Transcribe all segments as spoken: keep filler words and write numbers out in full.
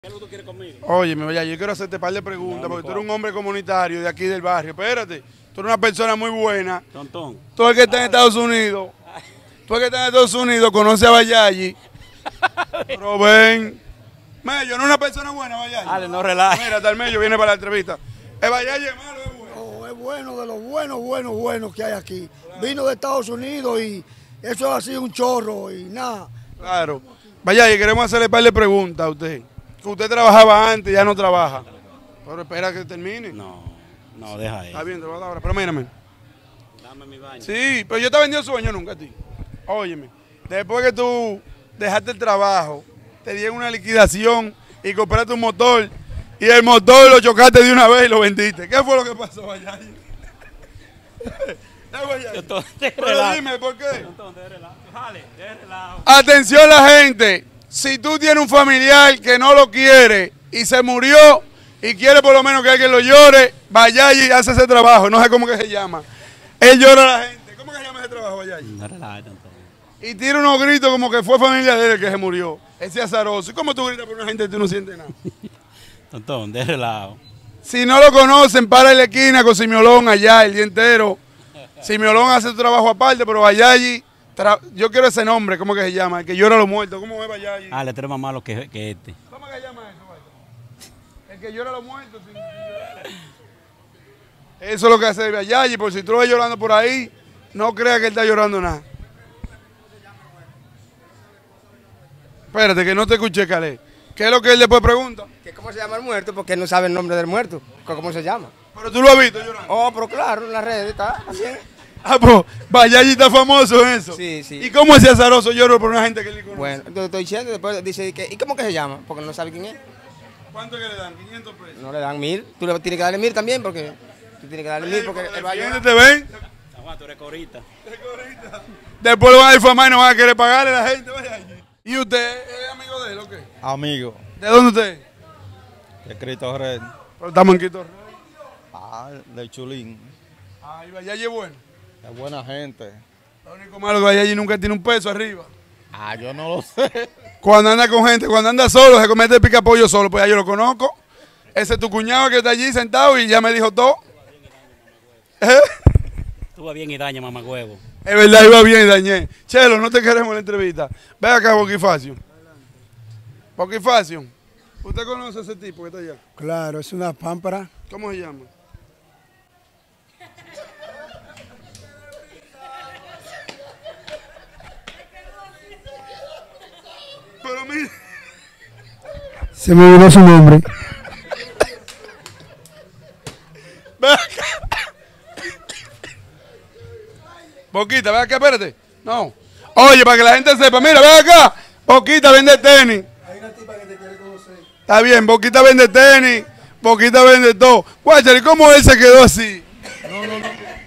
¿Qué es lo que tú quieres conmigo? Oye, me vaya, yo quiero hacerte un par de preguntas, No, porque tú ¿cuál? eres un hombre comunitario de aquí del barrio. Espérate, tú eres una persona muy buena. Tontón. Tú el que está en Estados Unidos, tú el que está en Estados Unidos, conoce a Bayayi. Pero ven, Mello, no es una persona buena, Bayayi. Dale, no relajes. Mira, hasta el Mello viene para la entrevista. ¿Es Bayayi es malo o es bueno? No, es bueno de los buenos, buenos, buenos que hay aquí. Vino de Estados Unidos y eso ha sido un chorro y nada. Claro. Bayayi, queremos hacerle un par de preguntas a usted. Que usted trabajaba antes, ya no trabaja. Pero espera que termine. No, no, deja Está eso. bien, te lo voy a dar ahora. Pero mírame. Dame mi baño. Sí, pero yo te he vendido sueño nunca a ti. Óyeme, después que tú dejaste el trabajo, te dieron una liquidación y compraste un motor y el motor lo chocaste de una vez y lo vendiste. ¿Qué fue lo que pasó, Bayayi? ¿Eh, Bayayi? Tontón, de Pero relajo. dime, ¿por qué? Tontón, de relajo. Dale, de relajo. Atención la gente, si tú tienes un familiar que no lo quiere y se murió y quiere por lo menos que alguien lo llore, Bayayi hace ese trabajo, no sé cómo que se llama. Él llora a la gente. ¿Cómo que se llama ese trabajo, Bayayi? No relajes, Tontón. Y tira unos gritos como que fue familia de él el que se murió. Ese azaroso. ¿Y cómo tú gritas por una gente que tú no sientes nada? Tontón, de relajo. Si no lo conocen, para en la esquina con Simiolón allá el día entero. Simiolón hace su trabajo aparte, pero Bayayi, tra- yo quiero ese nombre, ¿cómo que se llama? El que llora a los muertos. ¿Cómo es Bayayi? Ah, le más malo que, que este. ¿Cómo que se llama eso, Bayayi? El que llora a los muertos. sin- sin llorar. Eso es lo que hace Bayayi, por si tú lo ves llorando por ahí, no creas que él está llorando nada. Espérate, que no te escuché, Calé. ¿Qué es lo que él después pregunta? ¿Que ¿Cómo se llama el muerto? Porque él no sabe el nombre del muerto. ¿Cómo se llama? Pero tú lo has visto llorando. Oh, pero claro, en las redes está bien. Ah, pues Bayayi está famoso en eso. Sí, sí. ¿Y cómo ese azaroso llora por una gente que le conoce? Bueno, te estoy diciendo, después dice, que, ¿y cómo que se llama? Porque no sabe quién es. ¿Cuánto que le dan? quinientos pesos. No le dan mil. Tú le tienes que darle mil también porque... Tú tienes que darle mil porque él va a llorar. ¿Te ven? Aguanta, tú eres corita. Después lo van a difamar y no van a querer pagarle a la gente. Bayayi. ¿Y usted es amigo de él o qué? Amigo ¿De dónde usted es? de Cristo Rey. Pero estamos en Quito Rey. Ah, de Chulín. Ay, Bayayi es bueno. Es buena gente. Lo único malo es que Bayayi nunca tiene un peso arriba. Ah, yo no lo sé. Cuando anda con gente, cuando anda solo, se comete el pica pollo solo, pues ya yo lo conozco. Ese es tu cuñado que está allí sentado y ya me dijo todo. ¿Eh? Tú vas bien y daña, mamá huevo. Es verdad, iba bien y dañé. Chelo, no te queremos en la entrevista. Ve acá, Boquifacio. Boquifacio, ¿usted conoce a ese tipo que está allá? Claro, es una pámpara. ¿Cómo se llama? Pero mira. Se me olvidó su nombre. Ve acá. Boquita, ve acá, espérate. No. Oye, para que la gente sepa, mira, ve acá. Boquita vende tenis. Hay una tipa que te quiere conocer. Está bien, Boquita vende tenis. Boquita vende todo. Guachar, ¿y cómo él se quedó así? No, no, no.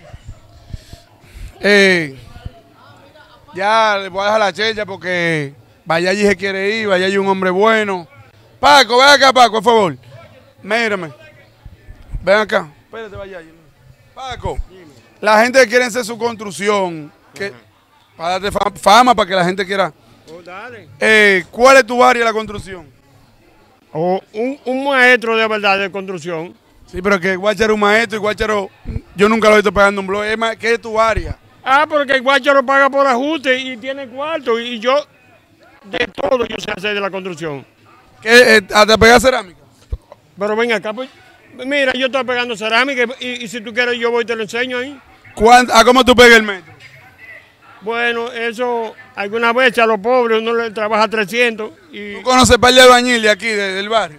Eh, ya le voy a dejar la checha porque Bayayi se quiere ir. Bayayi es un hombre bueno. Paco, ven acá, Paco, por favor. Mírame. Ven acá. Espérate, Bayayi. Paco, la gente quiere hacer su construcción. Que, para darte fa- fama, para que la gente quiera. Eh, ¿Cuál es tu área de la construcción? O un, un maestro de verdad de construcción. Sí, pero que Guacharo es un maestro y Guacharo, yo nunca lo he visto pagando un blog. Es más, ¿qué es tu área? Ah, porque el guacharo paga por ajuste y tiene cuarto. Y yo, de todo, yo sé hacer de la construcción. ¿Qué, eh, ¿Hasta pegar cerámica? Pero ven acá, pues, mira, yo estoy pegando cerámica y, y si tú quieres yo voy y te lo enseño ahí. ¿Cuánto- ¿A cómo tú pegas el metro? Bueno, eso alguna vez a los pobres uno le trabaja trescientos y ¿Tú conoces par de albañil de aquí, de- del barrio?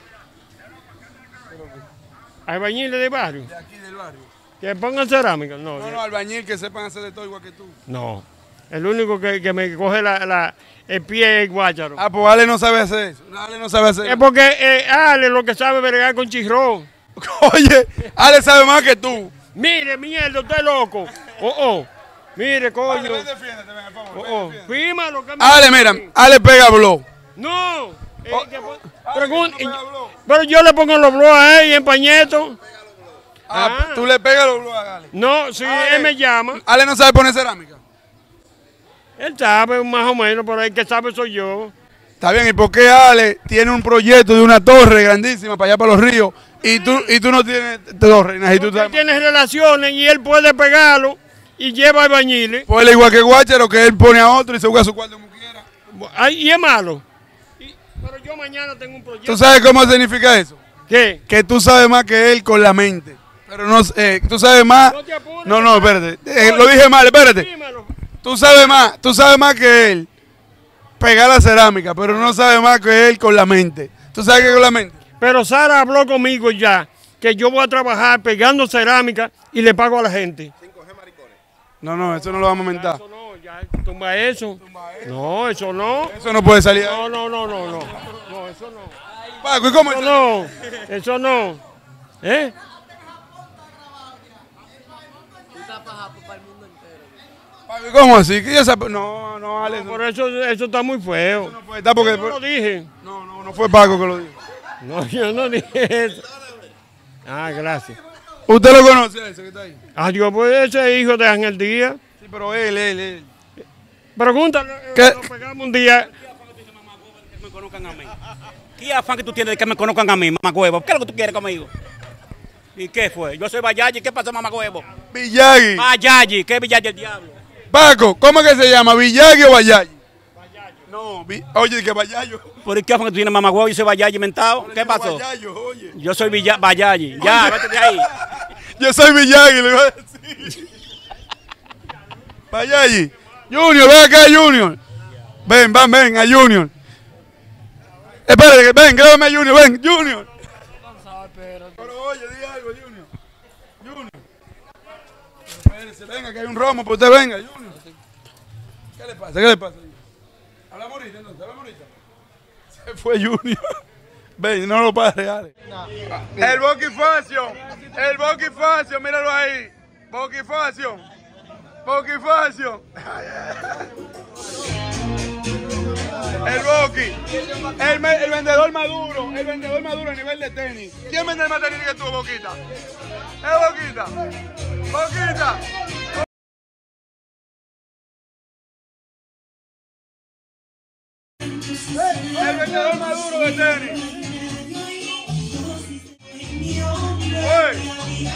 hay bañiles de barrio De aquí del barrio. que pongan cerámica. No, No, no, albañil que sepan hacer de todo igual que tú. no. El único que, que me coge la, la- el pie es el guacharo. Ah, pues Ale no sabe hacer eso. Ale no sabe hacer Es eso. porque eh, Ale lo que sabe es bregar con chirrón. Oye, Ale sabe más que tú. Mire, mierda, usted es loco. Oh, oh. Mire, coño. Ale, ven, defiéndete, ven, por favor, Oh, ven, oh. defiéndete. Fírmalo, que me- Ale, mira, Ale pega blog. No. Eh, Oh. que pon- Ale, pregun- tú pegas blog. pero yo le pongo los blogs a él y empañeto. Ah, Ah. tú le pegas los blogs a Ale. No, si Ale. él me llama, Ale no sabe poner cerámica. él sabe más o menos, pero el que sabe soy yo. Está bien, ¿y por qué Ale tiene un proyecto de una torre grandísima para allá para los ríos y tú, y tú no tienes torre? Y tú Él tiene relaciones y él puede pegarlo y lleva albañiles. Pues él igual que Guacharo, que él pone a otro y se juega su cuarto como quiera. Ay, y es malo. Y, pero yo mañana tengo un proyecto. ¿Tú sabes cómo significa eso? ¿Qué? Que tú sabes más que él con la mente. Pero no, eh, tú sabes más. No te apures. No, no, espérate. Eh, lo dije mal, espérate. Dímelo. Tú sabes más, tú sabes más que él pegar la cerámica, pero no sabes más que él con la mente. ¿Tú sabes qué con la mente? Pero Sara habló conmigo ya que yo voy a trabajar pegando cerámica y le pago a la gente. No, no, eso no lo vamos a Ya, aumentar. eso no, ya tumba eso. No, eso no. Eso no puede salir. No, no, no, no, no. No, eso no. Paco, ¿y cómo Eso es? no. Eso no. ¿Eh? Paco, ¿y cómo así? ¿Qué ya sabe? No, no, Ale. Por eso, eso está muy feo. No puede estar porque. Yo no lo dije. No, no, no fue Paco que lo dijo. No, yo no dije eso. Ah, gracias. ¿Usted lo conoce a ese que está ahí? Adiós, pues ese hijo de Ángel Díaz. Sí, pero él, él, él. Pregúntale, ¿Qué? lo pegamos un día. Que me conozcan a mí. ¿Qué afán que tú tienes de que me conozcan a mí, mamá huevo? ¿Qué es lo que tú quieres conmigo? ¿Y qué fue? Yo soy Bayayi, ¿qué pasó, mamá huevo? Villagui. Bayayi, ¿qué Bayayi el diablo? Paco, ¿cómo es que se llama? ¿Villagui o Bayayi? No, vi- oye, que Bayayo. ¿Por qué afán que tú tienes, mamá huevo? Yo soy Bayayi mentado. ¿Qué pasó? Bayayo, oye. Yo soy Villa- Bayayi. Ya, vete de ahí. Yo soy Villagui, le voy a decir. Bayayi. Junior, ven acá, Junior. Ven, ven, ven, a Junior. Espérate, que- ven, grábame a Junior, ven, Junior. Pero oye, di algo, Junior. Junior. Espérese, venga, que hay un romo, pues usted venga, Junior. ¿Qué le pasa? ¿Qué le pasa? Hablamos ahorita, entonces, hablamos ahorita. Se fue Junior. Ven, no lo pares, reales. El Boquifacio, el Boquifacio, míralo ahí. Boquifacio, Boquifacio. El Boqui, el, me- el vendedor maduro, el vendedor maduro a nivel de tenis. ¿Quién vende más tenis que tú, Boquita? ¿Es Boquita? Boquita. El vendedor maduro de tenis. Oye.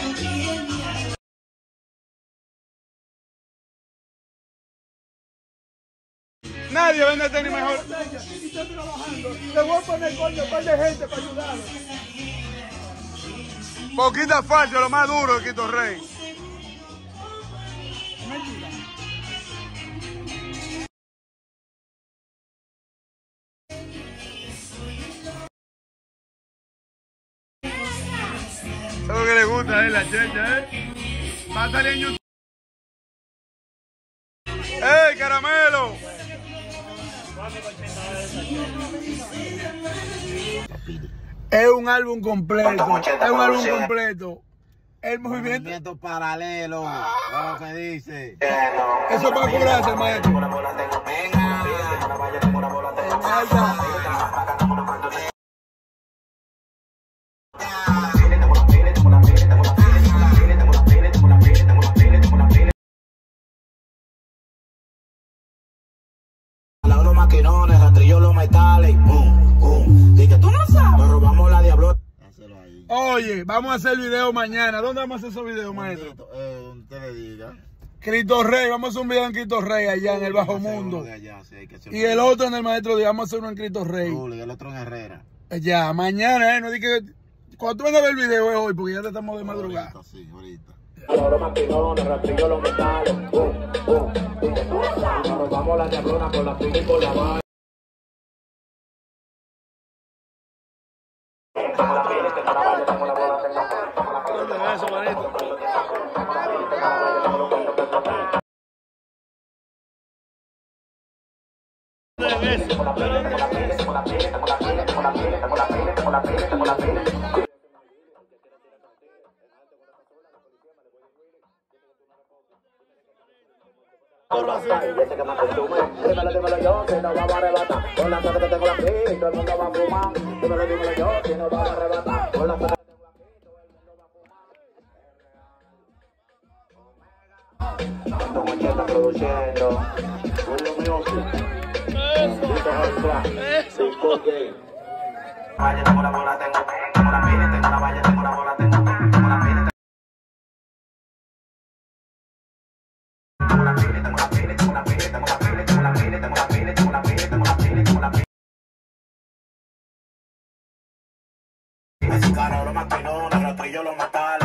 Nadie vende tenis mejor. Te voy a poner coño, un par de gente para ayudarlo. Poquita falsa, lo más duro de Quito Rey. Eso es lo que le gusta a él, la checha, ¿eh? Va a salir en YouTube. ¡Ey, caramelo! Es un álbum completo, es un álbum completo. El movimiento... Movimiento paralelo, lo que dice. Eso es para curarse, maestro. Los maquinones, rastrillo los metales, boom, boom. Dice, tú no sabes. Nos robamos la diablo. Oye, vamos a hacer video mañana. ¿Dónde vamos a hacer esos videos, maestro? Eh, usted le diga. Cristo Rey, vamos a hacer un video en Cristo Rey allá en el Bajo Mundo. De allá, sí, hay que hacer Y el otro en el Maestro Díaz, vamos a hacer uno en Cristo Rey. Juli, el otro en Herrera. Ya, mañana, ¿eh? No di que... Cuando tú vengas a ver el video es hoy, porque ya te estamos de madrugada. Ahorita, sí, ahorita. Los maquinones, rastrillo los metales, boom, boom. Dice, tú no sabes. Nos robamos la diablona por la pica y por la mano. Y ese que más consume, dímelo, dímelo yo, que no vamos a arrebatar. Con la suerte que tengo aquí, todo el mundo va a fumar. Dímelo, dímelo yo, que no vamos a arrebatar. Con la suerte que tengo aquí, todo el mundo va a fumar. Don Oche está produciendo. Julio Music. Vaya, tengo la bola, tengo, tengo la pila, tengo la valla, tengo la bola, tengo, tengo la pila, tengo la pila, tengo la pila, tengo la pila, tengo la pila, tengo la pila, tengo la pila, tengo la pila, tengo la pila, tengo la pila. Mexicano, lo más que no, los rastrillos, los matales.